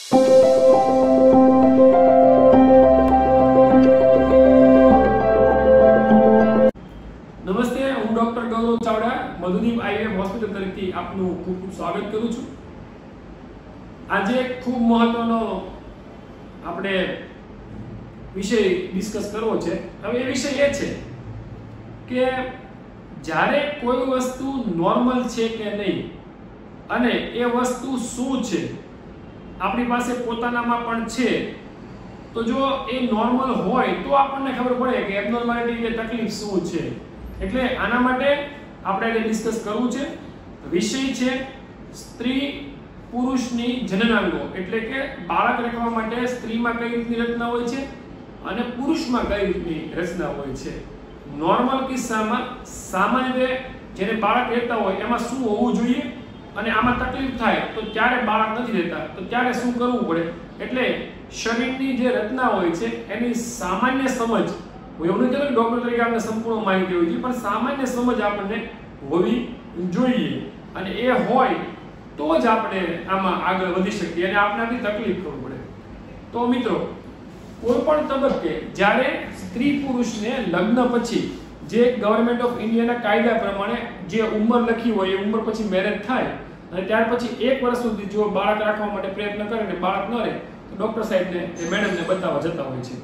નમસ્તે, હું doctor Gaurav Chavda Madhudeep IVF hospital તરફથી આપનું ખૂબ ખૂબ સ્વાગત કરું છું। આજે ખૂબ મહત્વનો આપણે વિષય ડિસ્કસ કરવો છે। હવે એ વિષય એ છે કે જ્યારે કોઈ વસ્તુ નોર્મલ છે કે નહીં અને એ વસ્તુ શું છે આપણી પાસે પોતાનામાં પણ છે, તો જો એ નોર્મલ હોય તો આપણને ખબર પડે કે એબનોર્માલિટી કે તકલીફ શું છે। એટલે આના માટે આપણે આજે ડિસ્કસ કરવું છે। વિષય છે સ્ત્રી પુરુષની જનનાંગો, એટલે કે બાળક રખવા માટે સ્ત્રીમાં કઈ રીતની રચના હોય છે અને પુરુષમાં કઈ રીતની રચના હોય છે। નોર્મલ કિસ્સામાં સામાન્ય રીતે જેને બાળક રહેતા હોય એમાં શું હોવું જોઈએ અને આમાં તકલીફ થાય તો ત્યારે બાળક નથી રહેતા તો ત્યારે શું કરવું પડે, એટલે શરીરની જે રચના હોય છે એની સામાન્ય સમજ, હું એવું નથી કહેતો ડોક્ટર તરીકે આપણે સંપૂર્ણ માહિતી હોવી જોઈએ, પણ સામાન્ય સમજ આપણને હોવી જોઈએ અને એ હોય તો જ આપણે આમાં આગળ વધી શકીએ અને આપણાથી તકલીફ ખબર પડે। તો મિત્રો, કોઈ પણ તબક્કે જ્યારે સ્ત્રી પુરુષને લગ્ન પછી જે ગવર્નમેન્ટ ઓફ ઇન્ડિયાના કાયદા પ્રમાણે જે ઉંમર લખી હોય એ ઉંમર પછી મેરેજ થાય અને ત્યાર પછી 1 વર્ષ સુધી જો બાળક રાખવા માટે પ્રયત્ન કરે અને બાળક ન રહે તો ડોક્ટર સાહેબને એ મેડમને બતાવવા જતા હોય છે।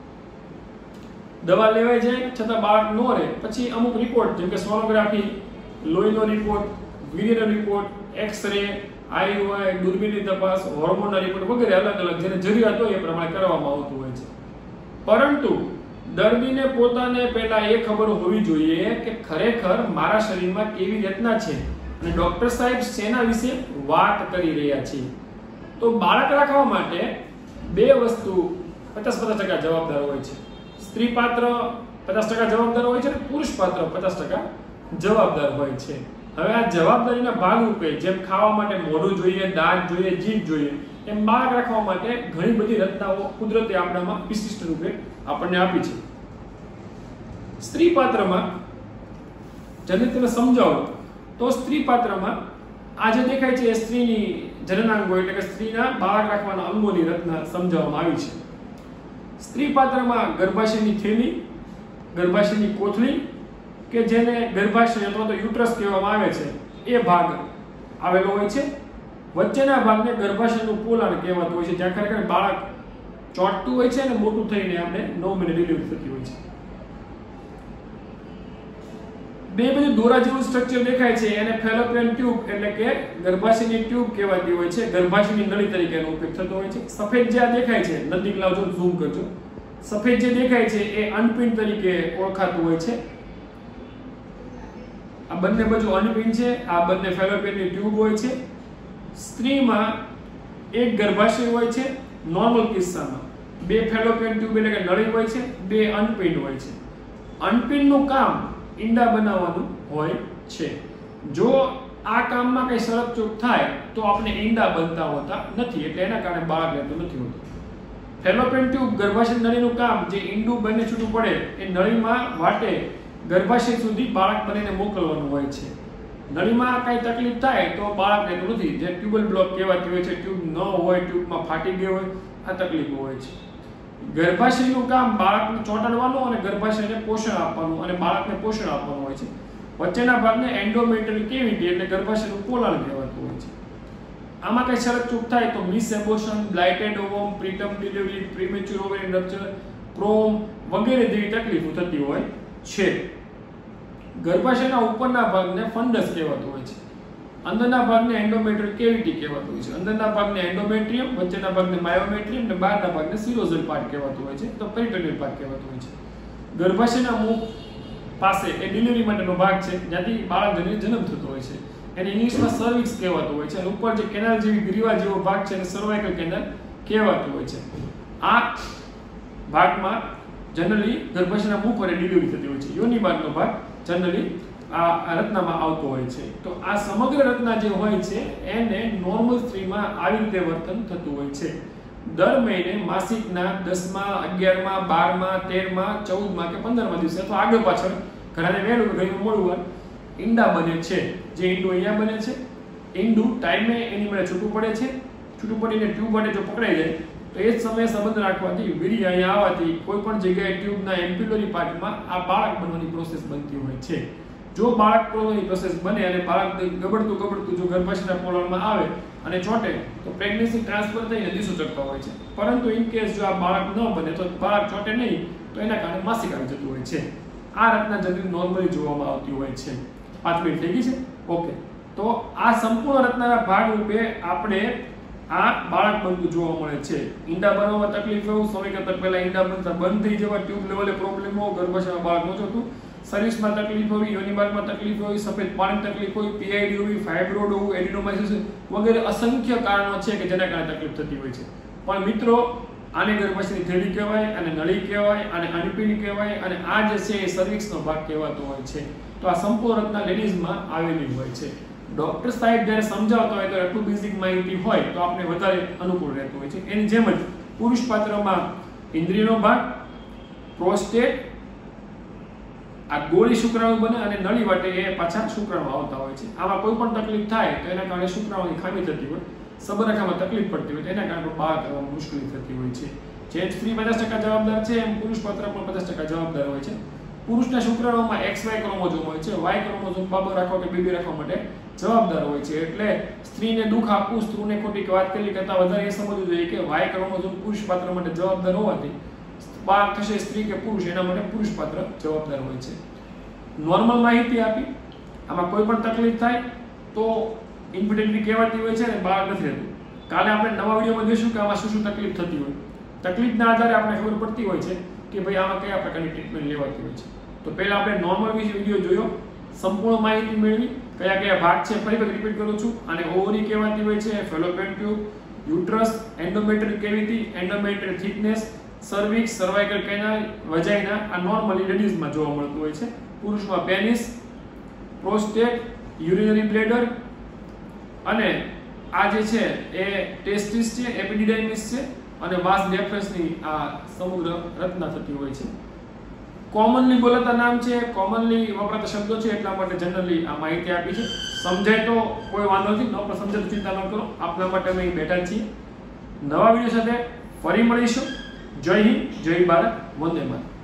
દવા લેવાય જાય છતાં બાળક ન રહે પછી અમુક રિપોર્ટ જેમ કે સોનોગ્રાફી, લોહીનો રિપોર્ટ, વીર્યનો રિપોર્ટ, એક્સ-રે, આઈ.વ, દૂરબીનની તપાસ, હોર્મોનના રિપોર્ટ વગેરે અલગ અલગ જેને જરૂરિયાત હોય એ પ્રમાણે કરવામાં આવતું હોય છે। પરંતુ દર્દીને પોતાને પહેલા એ ખબર હોવી જોઈએ કે ખરેખર મારા શરીરમાં કેવી રચના છે અને ડોક્ટર સાહેબ શેના વિશે વાત કરી રહ્યા છે। તો બાળક રાખવા માટે બે વસ્તુ 50% જવાબદાર હોય છે। સ્ત્રી પાત્ર 50% જવાબદાર હોય છે અને પુરુષ પાત્ર 50% જવાબદાર હોય છે। હવે આ જવાબદારીના ભાગરૂપે જેમ ખાવા માટે મોઢું જોઈએ, દાંત જોઈએ, જીભ જોઈએ, એમ બાળક રાખવા માટે ઘણી બધી રચનાઓ કુદરતે આપણામાં વિશિષ્ટ રૂપે આપણને આપી છે। સ્ત્રી પાત્રમાં જને તમે સમજાવો તો સ્ત્રી પાત્રમાં આ જે દેખાય છે એ સ્ત્રીની જનનાંગો એટલે કે સ્ત્રીના બાળક રાખવાના અંગોની રચના સમજાવવામાં આવી છે। સ્ત્રી પાત્રમાં ગર્ભાશયની થેલી, ગર્ભાશયની કોથળી કે જેને ગર્ભાશય અથવા તો યુટ્રસ કહેવામાં આવે છે એ ભાગ આવેલો હોય છે। વચ્ચેના ભાગને ગર્ભાશયનું પોલાણ કહેવાતું હોય છે, જ્યાં ખરેખર બાળક ચોંટતું હોય છે અને મોટું થઈને આપણે 9 મહિને ડિલિવરી થતી હોય છે। બે બધું દોરા જેવું સ્ટ્રક્ચર દેખાય છે એને ફેલોપિયન ટ્યુબ એટલે કે ગર્ભાશયની ટ્યુબ કહેવાતી હોય છે, ગર્ભાશયની નળી તરીકે એનો ઉપયોગ થતો હોય છે। સફેદ જે દેખાય છે, નજીક લાવજો, ઝૂમ કરજો, સફેદ જે દેખાય છે એ અનપિંડ તરીકે ઓળખાતું હોય છે। આ બંને બાજુ અનપિંડ છે, આ બંને ફેલોપિયનની ટ્યુબ હોય છે। સ્ત્રીમાં એક ગર્ભાશય હોય છે, નોર્મલ કિસ્સામાં બે ફેલોપિયન ટ્યુબ એટલે કે નળી હોય છે, બે અનપિંડ હોય છે। અનપિંડનું કામ ઈંડા બનાવવાનું હોય છે। જો આ કામમાં કઈ શરતચૂક થાય તો આપણે ઈંડા બનતા હોતા નથી, એટલે એના કારણે બાળક રહેતું નથી હોતું। ફેલોપિયન ટ્યુબ ગર્ભાશય નળીનું કામ જે ઈંડું બને છૂટું પડે એ નળીમાં વાટે ગર્ભાશય સુધી બાળક બનીને મોકલવાનું હોય છે। નળીમાં કઈ તકલીફ થાય તો બાળક રહેતું નથી, જે ટ્યુબલ બ્લોક કહેવાતી હોય છે, ટ્યુબ ન હોય, ટ્યુબમાં ફાટી ગઈ હોય, આ તકલીફો હોય છે। ગર્ભાશયનું કામ બાળકને ચોંટાડવાનું અને ગર્ભાશયને પોષણ આપવાનું અને બાળકને પોષણ આપવાનું હોય છે। વચ્ચેના ભાગને એન્ડોમેટ્રિયલ કેવિટી એટલે ગર્ભાશયનું પોલાણ કહેવાતું હોય છે। આમાં કઈ શરતચૂક થાય તો miss abortion, blighted ovum, preterm delivery, premature ovarian rupture, PROM વગેરે જેવી તકલીફો થતી હોય છે। ગર્ભાશયના ઉપરના ભાગને ફંડસ કહેવાતું હોય છે, અંદરના ભાગને એન્ડોમેટ્રિયલ કેવિટી કહેવાતું હોય છે। અંદરના ભાગને એન્ડોમેટ્રિયમ, વચ્ચેના ભાગને માયોમેટ્રિયમ અને બહારના ભાગને સિરોઝલ પાર્ટ કહેવાતું હોય છે, તો પેરિટોનિયલ પાર્ટ કહેવાતું હોય છે। ગર્ભાશયના મુખ પાસે એ ડિલિવરી માટેનો ભાગ છે, જ્યાંથી બાળકને જન્મ થતો હોય છે, એને ઇંગ્લિશમાં સર્વિક્સ કહેવાતું હોય છે અને ઉપર જે કેનાલ જેવી ગ્રીવા જેવો ભાગ છે એને સર્વાઇકલ કેનાલ કહેવાતું હોય છે। આ ભાગમાં જનરલી ગર્ભાશયના મુખ પર ડિલિવરી થતી હોય છે। યોની બહારનો ભાગ જનરલી આ રચનામાં આવતો હોય છે। તો આ સમગ્ર રચના જે હોય છે એને નોર્મલ સ્ત્રીમાં આવી રીતે વર્તન થતું હોય છે। દર મહિને માસિકના 10મા, 11મા, 12મા, 13મા, 14મા કે 15મા દિવસે અથવા આગળ પાછળ ઘણાને વહેલું ઘણી મોડું ઈંડા બને છે। જે ઈંડું અહીંયા બને છે, ઈંડું ટાઈમે એની મેળે છૂટું પડે છે, છૂટું પડીને ટ્યુબ વડે જો પકડાઈ જાય તો એ જ સમયે સંબંધ રાખવાથી વીર્ય અહીંયા આવવાથી કોઈ પણ જગ્યાએ ટ્યુબના એમ્પ્યુલરી પાર્ટમાં આ બાળક બનવાની પ્રોસેસ બનતી હોય છે. જો બાળક બનવાની પ્રોસેસ બને અને બાળક ગબડતું જો ગર્ભાશયના પોલાણમાં આવે અને ચોંટે તો પ્રેગ્નન્સી ટ્રાન્સફર થઈને દિવસો ચડતા હોય છે. પરંતુ ઇન કેસ જો આ બાળક ન બને તો બાળક ચોંટે નહીં તો એના કારણે માસિક આવી જતું હોય છે. આ રચના જનરલી નોર્મલી જોવામાં આવતી હોય છે. 5 મિનિટ થઈ ગઈ છે. ઓકે, તો આ સંપૂર્ણ રચનાના ભાગ રૂપે આપણે આ બાળક બનતું જોવા મળે છે. ઈંડા બનાવવા તકલીફ એવું, સમય કરતા પહેલા ઈંડા બનતા બંધ થઈ જવા, ટ્યુબ લેવલે પ્રોબ્લેમો, ગર્ભાશયમાં બાળક ન થતું, સર્વિસમાં તકલીફ હોય, યોનિમાર્ગમાં તકલીફ હોય, સફેદ પાણી તકલીફ હોય, પીઆઈડી હોય, ફાઇબ્રોઇડ હોય, એડિનોમાઇસિસ વગેરે અસંખ્ય કારણો છે કે જેના કારણે તકલીફ થતી હોય છે. પણ મિત્રો, આને ગર્ભાશયની થેલી કહેવાય, અને નળી કહેવાય, અને અનપિંડ કહેવાય, અને આ જે છે એ સર્વિક્સનો ભાગ કહેવાતો હોય છે. તો આ સંપૂર્ણ રચના લેડીઝમાં આવેલી હોય છે. ડોક્ટર સાહેબ જ્યારે સમજાવતા હોય તો એટલું બેઝિક માહિતી હોય તો આપણે વધારે અનુકૂળ રહેતું હોય છે. એની જેમ જ પુરુષ પાત્રમાં ઇન્દ્રિયનો ભાગ, પ્રોસ્ટેટ, આ ગોળી શુક્રાણુ બને અને નળી વાટે એ પાછા શુક્રાણુ આવતા હોય છે. આમાં કોઈ પણ તકલીફ થાય તો એના કારણે શુક્રાણુની ખામી થતી હોય, સબરખામાં તકલીફ પડતી હોય તો એના કારણે બાળક થવામાં મુશ્કેલી થતી હોય છે. જેમ સ્ત્રી 50% જવાબદાર છે એમ પુરુષ પાત્ર પણ 50% જવાબદાર હોય છે. પુરુષના શુક્રાણુમાં XY ક્રોમોઝોમ હોય છે. Y ક્રોમોઝોમ બાબો રાખવા કે બેબી રાખવા માટે જવાબદાર હોય છે. એટલે સ્ત્રીને દુઃખ આપવું, સ્ત્રીને ખોટી વાત કરી કરતા વધારે એ સમજવું જોઈએ કે Y ક્રોમોઝોમ પુરુષ પાત્ર માટે જવાબદાર હોવાથી બાળક થશે સ્ત્રી કે પુરુષ એના માટે પુરુષ પાત્ર જવાબદાર હોય છે. નોર્મલ માહિતી આપી. આમાં કોઈ પણ તકલીફ થાય તો ઇન્ફર્ટિલિટી કહેવાતી હોય છે અને બાળક નથી રહેતું. કાલે આપણે નવા વિડીયોમાં જોઈશું કે આમાં શું તકલીફ થતી હોય. તકલીફના આધારે આપણે ખબર પડતી હોય છે કે ભાઈ આમાં કયા પ્રકારની ટ્રીટમેન્ટ લેવાતી હોય છે. તો પહેલા આપણે નોર્મલ વિડીયો જોયો, સંપૂર્ણ માહિતી મેળવી, કયા ભાગ છે ફરી રિપીટ કરું છું. આને ઓવરી કહેવાતી હોય છે, fallopian tube, uterus, endometrial cavity, endometrial thickness, cervix, cervical canal, vagina. આ નોર્મલી લેડીઝમાં જોવા મળતું હોય છે. પુરુષમાં પેનિસ, પ્રોસ્ટેટ, યુરિનરી બ્લેડર, અને આ જે છે એ ટેસ્ટિસ છે, એપિડિડાઇમિસ છે, અને વાસ ડેફ્રસની આ સમગ્ર રચના થતી હોય છે. કોમનલી બોલાતા નામ છે, કોમનલી વપરાતા શબ્દો છે, એટલા માટે જનરલી આ માહિતી આપી છે. સમજાય તો કોઈ વાંધો નથી, ન પણ સમજાય તો ચિંતા ન કરો, આપના માટે અમે બેઠા છીએ. નવા વિડીયો સાથે ફરી મળીશું. જય હિન્દ, જય ભારત, વંદે માતરમ.